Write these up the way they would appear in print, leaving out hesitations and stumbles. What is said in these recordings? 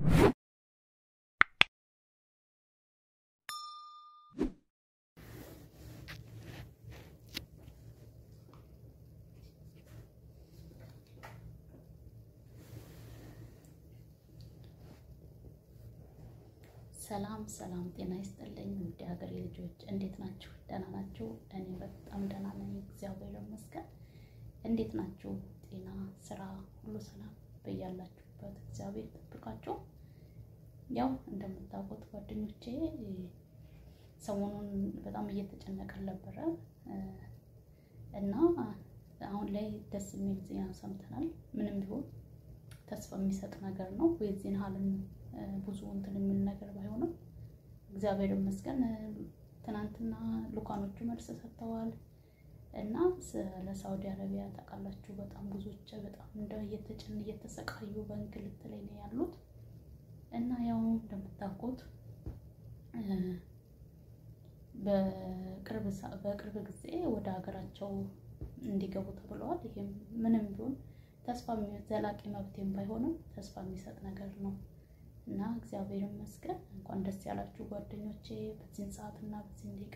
ሰላም ሰላም ጤና ይስጥልኝ ውድ ሀገሬ ልጆች እንዴት ናችሁ? ደህና ናችሁ? እኔ በጣም ደህና ነኝ፣ እግዚአብሔር ይመስገን። እንዴት ናችሁ? ጤና፣ ስራ ሁሉ ሰላም በያላችሁበት እግዚአብሔር ይጠብቃችሁ። ያው እንደምታውቁት ጓደኞቼ ሰሞኑን በጣም እየተጨነቀን ነበረ እና አሁን ላይ ደስ የሚል ዜና ሰምተናል። ምንም ቢሆን ተስፋ የሚሰጥ ነገር ነው። የዚህን ሀልን ብዙ እንትን የሚል ነገር ባይሆንም እግዚአብሔር ይመስገን ትናንትና ሉካኖቹ መልስ ሰጥተዋል እና ለሳውዲ አረቢያ ታውቃላችሁ በጣም ብዙዎች በጣም እየተሰቃዩ በእንግልት ላይ ነው ያሉት እና ያው እንደምታውቁት በቅርብ ጊዜ ወደ ሀገራቸው እንዲገቡ ተብለዋል። ይሄም ምንም ቢሆን ተስፋ ዘላቂ መብቴም ባይሆንም ተስፋ የሚሰጥ ነገር ነው እና እግዚአብሔር ይመስገን። እንኳን ደስ ያላችሁ ጓደኞቼ። በዚህ ሰዓትና በዚህ ደቂቃ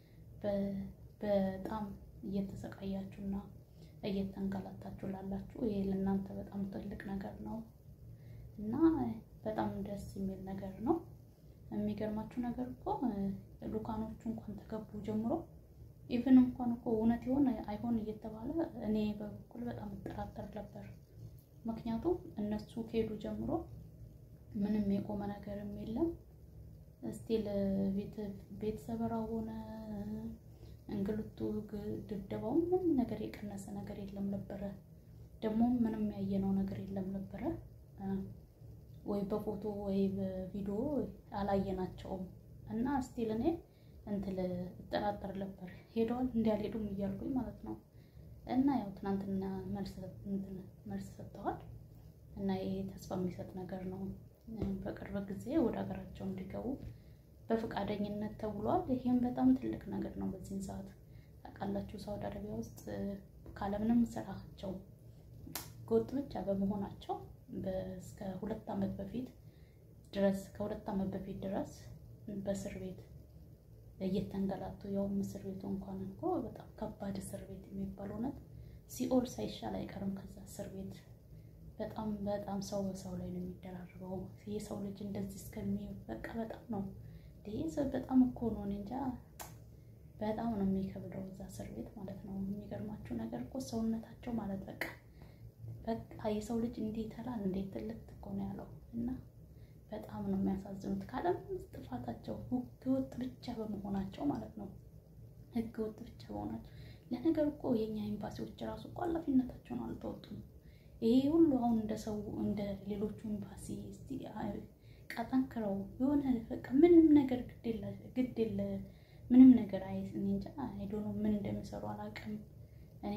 በጣም እየተሰቃያችሁና እየተንገላታችሁ ላላችሁ ይሄ ለእናንተ በጣም ትልቅ ነገር ነው እና በጣም ደስ የሚል ነገር ነው። የሚገርማችሁ ነገር እኮ ሉካኖቹ እንኳን ተገቡ ጀምሮ ኢቭን እንኳን እኮ እውነት ይሆን አይሆን እየተባለ እኔ በበኩል በጣም ተጠራጥር ነበር። ምክንያቱም እነሱ ከሄዱ ጀምሮ ምንም የቆመ ነገርም የለም። ስቲል ቤተሰብራው ሆነ እንግልቱ ድብደባው ምንም ነገር የቀነሰ ነገር የለም ነበር። ደግሞ ምንም ያየነው ነገር የለም ነበር። ወይ በፎቶ ወይ በቪዲዮ አላየናቸውም እና ስቲል እኔ እጠራጠር ነበር ሄደዋል እንዲያልሄዱም እያልኩኝ ማለት ነው። እና ያው ትናንትና መልስ ሰጥተዋል እና ይሄ ተስፋ የሚሰጥ ነገር ነው። በቅርብ ጊዜ ወደ ሀገራቸው እንዲገቡ በፍቃደኝነት ተብሏል። ይሄም በጣም ትልቅ ነገር ነው። በዚህ ሰዓት ታውቃላችሁ ሳውዲ አረቢያ ውስጥ ካለምንም ስራቸው ጎጥ ብቻ በመሆናቸው እስከ 2 ዓመት በፊት ድረስ በእስር ቤት እየተንገላቱ ያው እስር ቤቱ እንኳን እኮ በጣም ከባድ እስር ቤት የሚባለው ነው። ሲኦል ሳይሻል አይቀርም ከዛ እስር ቤት በጣም ሰው በሰው ላይ ነው የሚደራረበው። የሰው ልጅ እንደዚህ በቃ በጣም ነው ሰው በጣም እኮ ነው እንጃ በጣም ነው የሚከብደው እዛ እስር ቤት ማለት ነው። የሚገርማችሁ ነገር እኮ ሰውነታቸው ማለት በቃ የሰው ልጅ እንዴት ትልቅ እኮ ነው ያለው እና በጣም ነው የሚያሳዝኑት። ካለምንም ጥፋታቸው ህገወጥ ብቻ በመሆናቸው ማለት ነው። ህገወጥ ብቻ በመሆናቸው ለነገር እኮ የኛ ኤምባሲዎች ራሱ እኮ ኃላፊነታቸውን አልተወጡም። ይሄ ሁሉ አሁን እንደ ሌሎቹ ኤምባሲ ቀጠንክረው የሆነ በቃ ምንም ነገር ግድ ምንም ነገር እንጃ አይዶኖ ምን እንደሚሰሩ አላውቅም እኔ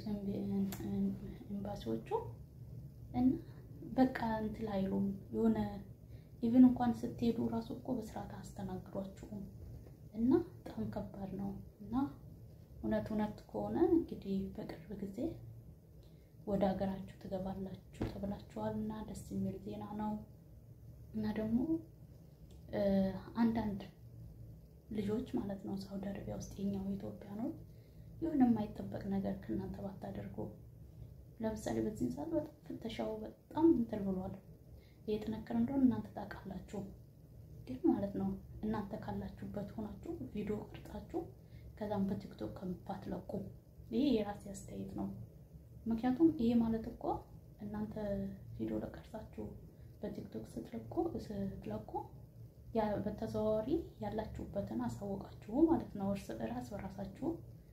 ኤምባሲዎቹ እና በቃ እንትን አይሉም የሆነ ኢቭን እንኳን ስትሄዱ ራሱ እኮ በስርዓት አስተናግዷችሁም እና በጣም ከባድ ነው እና እውነት ከሆነ እንግዲህ በቅርብ ጊዜ ወደ ሀገራችሁ ትገባላችሁ ተብላችኋልና ደስ የሚል ዜና ነው። እና ደግሞ አንዳንድ ልጆች ማለት ነው ሳውዲ አረቢያ ውስጥ የኛው ኢትዮጵያኖች የሆነ የማይጠበቅ ነገር ከእናንተ ባታደርጉ ለምሳሌ በዚህ ሰዓት በጣም ፍተሻው በጣም እንትን ብሏል። እየተነከረ እንደሆነ እናንተ ታውቃላችሁ ግን ማለት ነው እናንተ ካላችሁበት ሆናችሁ ቪዲዮ ቀርጻችሁ ከዛም በቲክቶክ ከምትለቁ ይሄ የራሴ አስተያየት ነው። ምክንያቱም ይሄ ማለት እኮ እናንተ ቪዲዮ ለቀርጻችሁ በቲክቶክ ስትለቁ ያ በተዘዋዋሪ ያላችሁበትን አሳወቃችሁ ማለት ነው ራስ በራሳችሁ።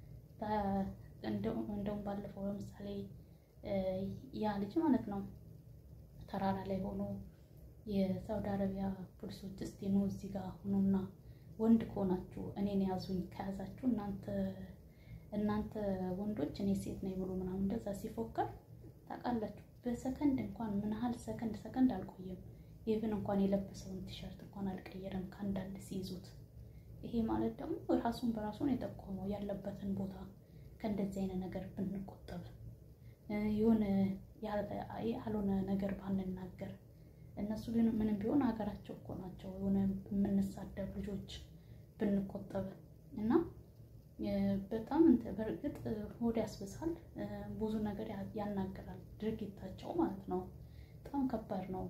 እንደውም ባለፈው ለምሳሌ ያ ልጅ ማለት ነው ተራራ ላይ ሆኖ የሳውዲ አረቢያ ፖሊሶች እስቲ ነው እዚህ ጋር ሆኖና ወንድ ከሆናችሁ እኔን ያዙኝ ከያዛችሁ እናንተ ወንዶች እኔ ሴት ነኝ ብሎ ምናምን እንደዛ ሲፎከር ታውቃላችሁ። በሰከንድ እንኳን ምን ያህል ሰከንድ አልቆየም። ኢቭን እንኳን የለበሰውን ቲሸርት እንኳን አልቀየረም ካንዳንድ ሲይዙት። ይሄ ማለት ደግሞ ራሱን በራሱን የጠቆመው ያለበትን ቦታ ከእንደዚህ አይነት ነገር ብንቆጠብ የሆነ ያልሆነ ነገር ባንናገር እነሱ ግን ምንም ቢሆን ሀገራቸው እኮ ናቸው። የሆነ የምንሳደብ ልጆች ብንቆጠብ እና በጣም በርግጥ ሆድ ያስብሳል፣ ብዙ ነገር ያናገራል ድርጊታቸው ማለት ነው። በጣም ከባድ ነው።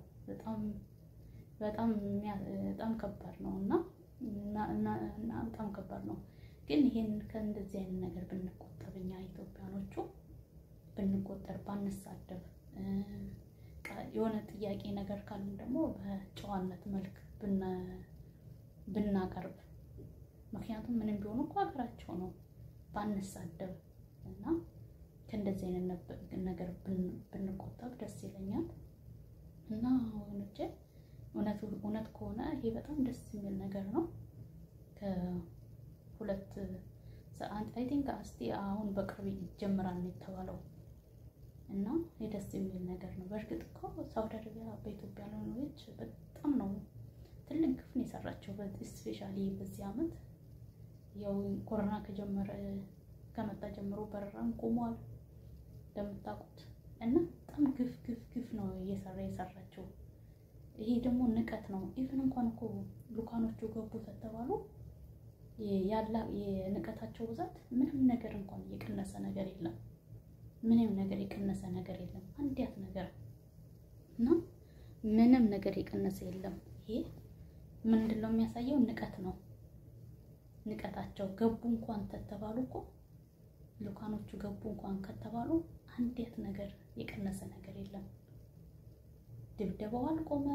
በጣም ከባድ ነው እና በጣም ከባድ ነው። ግን ይሄን ከእንደዚህ አይነት ነገር ብንቆጠብ እኛ ኢትዮጵያኖቹ ብንቆጠር ባንሳደብ የሆነ ጥያቄ ነገር ካለን ደግሞ በጨዋነት መልክ ብናቀርብ ምክንያቱም ምንም ቢሆን እኮ ሀገራቸው ነው። ባንሳደብ እና ከእንደዚህ አይነት ነገር ብንቆጠብ ደስ ይለኛል። እና ወንጀ እውነት ከሆነ ይሄ በጣም ደስ የሚል ነገር ነው። ከሁለት ሰዓት አይ ቲንክ አሁን በቅርብ ይጀምራል የተባለው እና ደስ የሚል ነገር ነው። በእርግጥ እኮ ሳውዲ አረቢያ በኢትዮጵያ ላኖች በጣም ነው ትልቅ ግፍ ነው የሰራቸው። ስፔሻሊ በዚህ አመት ያው ኮሮና ከመጣ ጀምሮ በረራም ቆሟል እንደምታውቁት እና በጣም ግፍ ነው የሰራቸው። ይሄ ደግሞ ንቀት ነው። ኢቭን እንኳን እኮ ሉካኖቹ ገቡ ተተባሉ ያላ የንቀታቸው ብዛት ምንም ነገር እንኳን የቀነሰ ነገር የለም። ምንም ነገር የቀነሰ ነገር የለም። አንዲያት ነገር እና ምንም ነገር የቀነሰ የለም። ይሄ ምንድነው የሚያሳየው? ንቀት ነው። ንቀታቸው ገቡ እንኳን ተተባሉ እኮ ሉካኖቹ ገቡ እንኳን ከተባሉ አንዲያት ነገር የቀነሰ ነገር የለም። ድብደባው አልቆመ።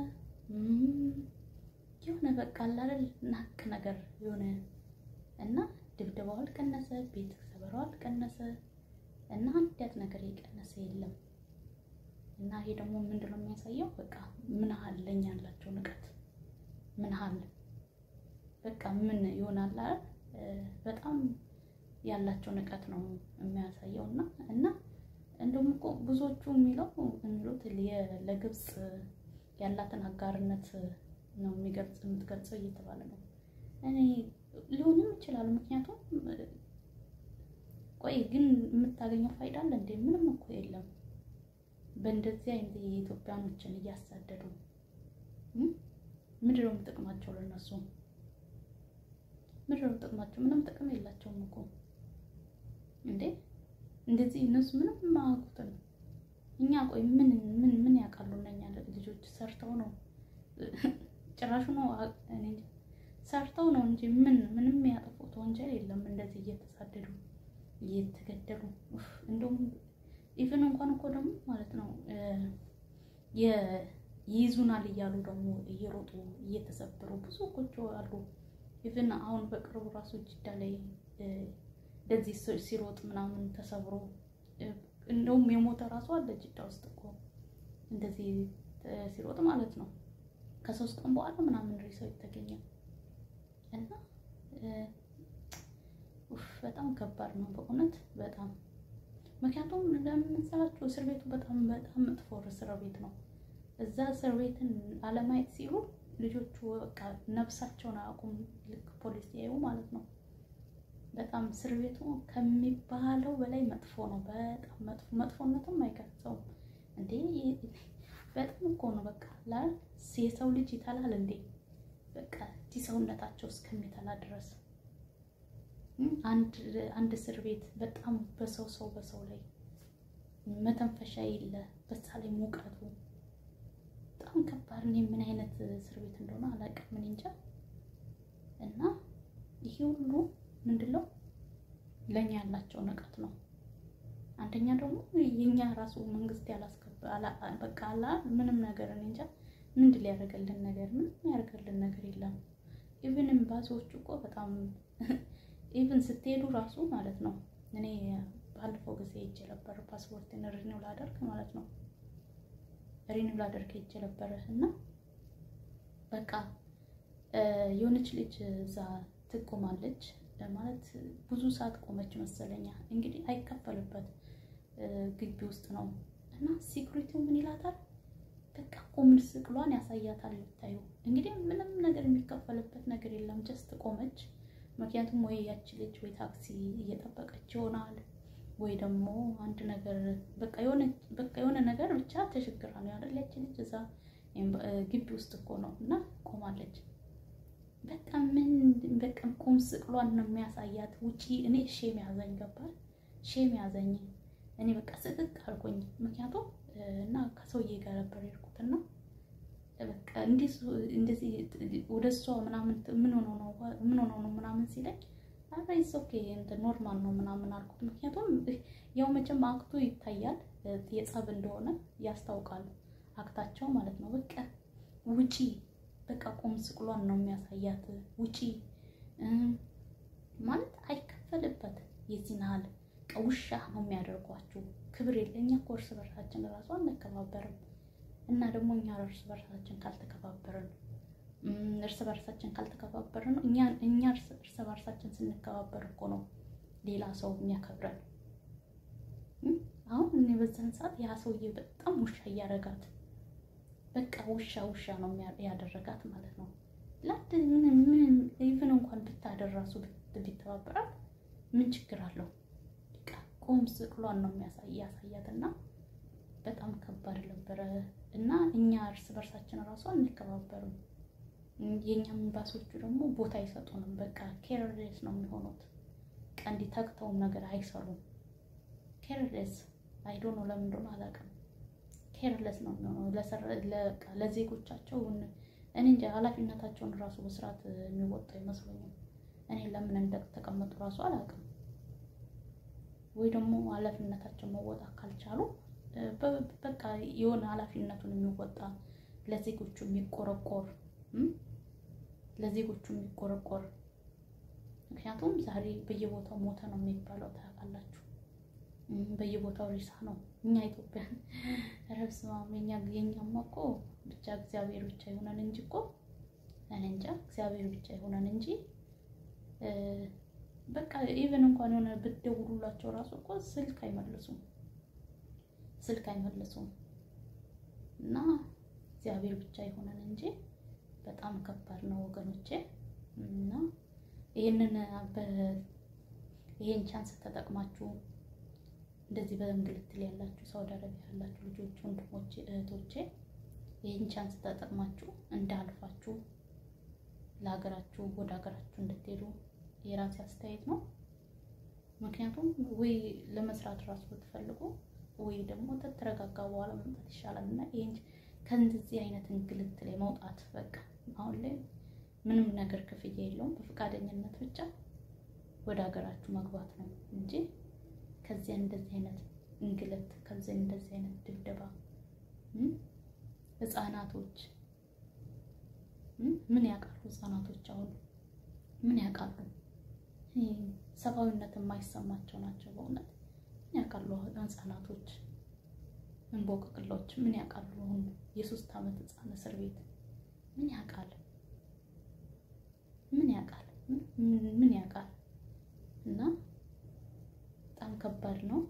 የሆነ በቃ አይደል ናክ ነገር የሆነ እና ድብደባው አልቀነሰ፣ ቤት ሰበራው አልቀነሰ እና አንዲያት ነገር የቀነሰ የለም። እና ይሄ ደግሞ ምንድነው የሚያሳየው? በቃ ምን አለኝ ያላቸው ንቀት ምን አለ በቃ ምን ይሆናል አይደል? በጣም ያላቸው ንቀት ነው የሚያሳየው። እና እንደውም እኮ ብዙዎቹ የሚሉት ለግብጽ ያላትን አጋርነት ነው የምትገልጸው እየተባለ ነው። እኔ ሊሆንም ይችላል። ምክንያቱም ቆይ ግን የምታገኘው ፋይዳ አለ እንዴ? ምንም እኮ የለም። በእንደዚህ አይነት የኢትዮጵያኖችን እያሳደዱ ምንድነው ጥቅማቸው ለነሱ? ምንድነው ጥቅማቸው? ምንም ጥቅም የላቸውም እኮ እንዴ። እንደዚህ እነሱ ምንም ማያውቁትን እኛ ቆይ ምን ያውቃሉ? እነኛ ልጆች ሰርተው ነው ጭራሹ ነው እኔ ሰርተው ነው እንጂ ምንም ያጠፉት ወንጀል የለም። እንደዚህ እየተሳደዱ እየተገደሉ እንደውም ኢቭን እንኳን እኮ ደግሞ ማለት ነው ይይዙናል እያሉ ደግሞ እየሮጡ እየተሰበሩ ብዙ ቁጭ አሉ። ኢቭን አሁን በቅርቡ ራሱ ጅዳ ላይ እንደዚህ ሲሮጥ ምናምን ተሰብሮ እንደውም የሞተ ራሱ አለ ጅዳ ውስጥ እኮ እንደዚህ ሲሮጥ ማለት ነው። ከ3 ቀን በኋላ ምናምን ሪሰው የተገኘ እና በጣም ከባድ ነው በእውነት በጣም። ምክንያቱም ለምንሰራቸው እስር ቤቱ በጣም መጥፎ እስር ቤት ነው። እዛ እስር ቤትን አለማየት ሲሉ ልጆቹ በቃ ነፍሳቸውን አያውቁም። ልክ ፖሊስ ያዩ ማለት ነው። በጣም እስር ቤቱ ከሚባለው በላይ መጥፎ ነው። በጣም መጥፎነትም አይገልጸውም እንዴ። በጣም እኮ ነው በቃ የሰው ልጅ ይተላል እንዴ? በቃ ሰውነታቸው እስከሚተላ ድረስ አንድ እስር ቤት በጣም በሰው ላይ መተንፈሻ የለ። በዛ ላይ ሙቀቱ በጣም ከባድ ነው። ምን አይነት እስር ቤት እንደሆነ አላውቅም ምን እንጃ። እና ይሄ ሁሉ ምንድነው ለኛ ያላቸው ንቀት ነው። አንደኛ ደግሞ የኛ ራሱ መንግስት በቃ ምንም ነገር እንጃ ምንድን ሊያደርግልን ነገር የለም። ኢቭን ኤምባሲዎቹ እኮ በጣም ኢቭን ስትሄዱ ራሱ ማለት ነው። እኔ ባለፈው ጊዜ ሄጄ ነበር ፓስፖርቴን ሪኒው ላደርግ ማለት ነው። ሪኒው ላደርግ ሄጄ ነበር እና በቃ የሆነች ልጅ እዛ ትቆማለች ማለት ብዙ ሰዓት ቆመች መሰለኛ። እንግዲህ አይከፈልበት ግቢ ውስጥ ነው እና ሴኩሪቲው ምን ይላታል? በቃ ቆም ስቅሏን ያሳያታል። ታዩ እንግዲህ ምንም ነገር የሚከፈልበት ነገር የለም። ጀስት ቆመች። ምክንያቱም ወይ ያቺ ልጅ ወይ ታክሲ እየጠበቀች ይሆናል ወይ ደግሞ አንድ ነገር በቃ የሆነ ነገር ብቻ ተሽግራ ነው አይደል? ያቺ ልጅ እዛ ግቢ ውስጥ እኮ ነው እና ቆማለች። በቃ ምን በቃ ቁም ስቅሏን ነው የሚያሳያት ውጪ። እኔ ሼም ያዘኝ ገባል ሼም ያዘኝ። እኔ በቃ ስቅቅ አልኩኝ። ምክንያቱም እና ከሰውዬ ጋር ነበር የሄድኩትና በቃ እንደዚህ ወደሷ ምናምን ምን ሆኖ ነው ምናምን ሲለኝ አራይስ ኦኬ እንደ ኖርማል ነው ምናምን አልኩት። ምክንያቱም ያው መቼም አክቱ ይታያል የጸብ እንደሆነ ያስታውቃል አክታቸው ማለት ነው። በቃ ውጪ በቃ ቁም ስቅሏን ነው የሚያሳያት ውጪ ማለት አይከፈልበት የዚህናል ቀውሻ ነው የሚያደርጓችሁ። ክብር የለኛ ኮርስ በርሳችን ራሱ አንከባበርም እና ደግሞ እኛ እርስ በርሳችን ካልተከባበርን እኛ እርስ በርሳችን ስንከባበር እኮ ነው ሌላ ሰው የሚያከብረን። አሁን እኔ በዛን ሰዓት ያ ሰውዬ በጣም ውሻ ያረጋት በቃ ውሻ ነው ያደረጋት ማለት ነው። ላድ ምን ኢቭን እንኳን ብታደራሱ ቢተባበራት ምን ችግር አለው? በቃ ቁም ስቅሏን ነው ያሳያትና በጣም ከባድ ነበር። እና እኛ እርስ በርሳችን ራሱ አንከባበርም። የኛም ባሶቹ ደግሞ ቦታ አይሰጡንም። በቃ ኬርሌስ ነው የሚሆኑት። ቀንዲ ተክተው ነገር አይሰሩም። ኬርሌስ አይ ዶንት ኖ ለምን እንደሆነ አላውቅም። ኬርሌስ ነው የሚሆነው ለዜጎቻቸው። እኔ እንጃ ኃላፊነታቸውን ራሱ በስርዓት የሚወጣ ይመስለኛል። እኔ ለምን እንደተቀመጡ ራሱ አላውቅም። ወይ ደግሞ ኃላፊነታቸውን መወጣት ካልቻሉ በቃ የሆነ ኃላፊነቱን የሚወጣ ለዜጎቹ የሚቆረቆር ምክንያቱም ዛሬ በየቦታው ሞተ ነው የሚባለው ታውቃላችሁ። በየቦታው ሪሳ ነው። እኛ ኢትዮጵያን ረብስማም የኛማ እኮ ብቻ እግዚአብሔር ብቻ ይሆነን እንጂ እኮ እኔ እንጃ እግዚአብሔር ብቻ ይሆነን እንጂ በቃ ኢቭን እንኳን የሆነ ብትደውሉላቸው ራሱ እኮ ስልክ አይመልሱም እና እግዚአብሔር ብቻ ይሆነን እንጂ በጣም ከባድ ነው ወገኖቼ። እና ይሄን ቻንስ ተጠቅማችሁ እንደዚህ በእንግልት ላይ ያላችሁ ሳውዲ አረቢያ ያላችሁ ልጆች ወንድሞቼ እህቶቼ ይሄን ቻንስ ተጠቅማችሁ እንዳልፋችሁ ለሀገራችሁ ወደ ሀገራችሁ እንድትሄዱ የራሴ አስተያየት ነው። ምክንያቱም ወይ ለመስራት ራሱ ብትፈልጉ ወይ ደግሞ ተተረጋጋ በኋላ መምጣት ይሻላልና ይሄን ከእንደዚህ አይነት እንግልት ላይ መውጣት በቃ አሁን ላይ ምንም ነገር ክፍያ የለውም። በፍቃደኝነት ብቻ ወደ ሀገራችሁ መግባት ነው እንጂ ከዚህ እንደዚህ አይነት እንግልት ከዚህ እንደዚህ አይነት ድብደባ ህፃናቶች ምን ያውቃሉ? ህፃናቶች አሁን ምን ያውቃሉ? ሰብአዊነት የማይሰማቸው ናቸው በእውነት ምን ያውቃሉ? ህፃናቶች እንቦቅቅሎች ምን ያውቃሉ? አሁን የ3 ዓመት ህፃን እስር ቤት ምን ያውቃል? እና በጣም ከባድ ነው።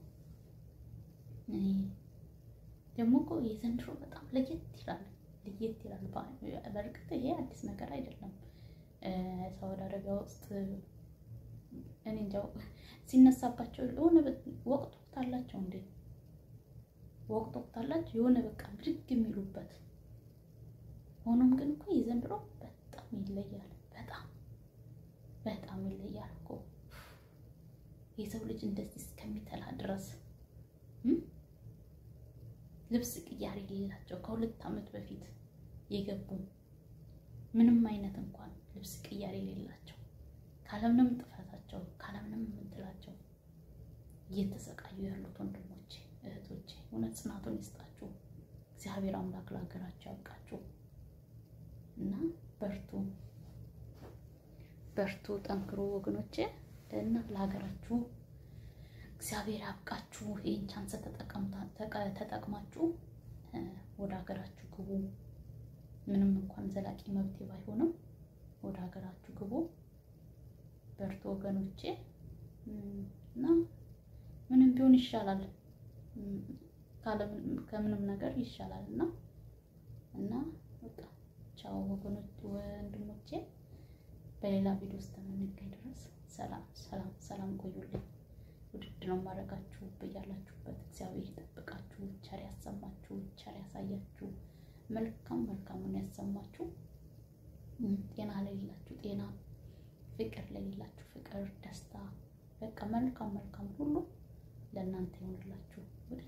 ደግሞ እኮ የዘንድሮ በጣም ለየት ይላል። በእርግጥ ይሄ አዲስ ነገር አይደለም። ሳውዲ አረቢያ ውስጥ እኔ እንጃው ሲነሳባቸው የሆነ ወቅት አላቸው እንዴ ወቅት አላቸው የሆነ በቃ ብድግ የሚሉበት። ሆኖም ግን እኮ የዘንድሮ በጣም ይለያል። በጣም ይለያል እኮ የሰው ልጅ እንደዚህ እስከሚተላ ድረስ ልብስ ቅያሬ የሌላቸው ከ2 ዓመት በፊት የገቡ ምንም አይነት እንኳን ልብስ ቅያሬ የሌላቸው ካለምንም ጥፋታቸው ካለምንም እንትላቸው እየተሰቃዩ ያሉት ወንድሞቼ እህቶቼ እውነት ጽናቱን ይስጣችሁ። እግዚአብሔር አምላክ ለሀገራችሁ ያብቃችሁ እና በርቱ ጠንክሩ ወገኖቼ እና ለሀገራችሁ እግዚአብሔር ያብቃችሁ። ይሄን ቻንስ ተጠቅማችሁ ወደ ሀገራችሁ ግቡ። ምንም እንኳን ዘላቂ መብት ባይሆንም ወደ ሀገራችሁ ግቡ። በርቱ ወገኖቼ እና ምንም ቢሆን ይሻላል ከምንም ነገር ይሻላልና እና በቃ ቻው ወንድሞቼ። በሌላ ቪዲዮ ውስጥ የምንገናኝ ድረስ ሰላም ቆዩልኝ። ውድድ ነው ማረጋችሁ። በያላችሁበት እግዚአብሔር ይጠብቃችሁ፣ ቸር ያሰማችሁ፣ ቸር ያሳያችሁ። መልካም መልካሙን ያሰማችሁ። ጤና ላይ ይላችሁ ጤና፣ ፍቅር ላይ ይላችሁ ፍቅር፣ ደስታ፣ በቃ መልካም መልካም ሁሉ ለእናንተ ይሆንላችሁ።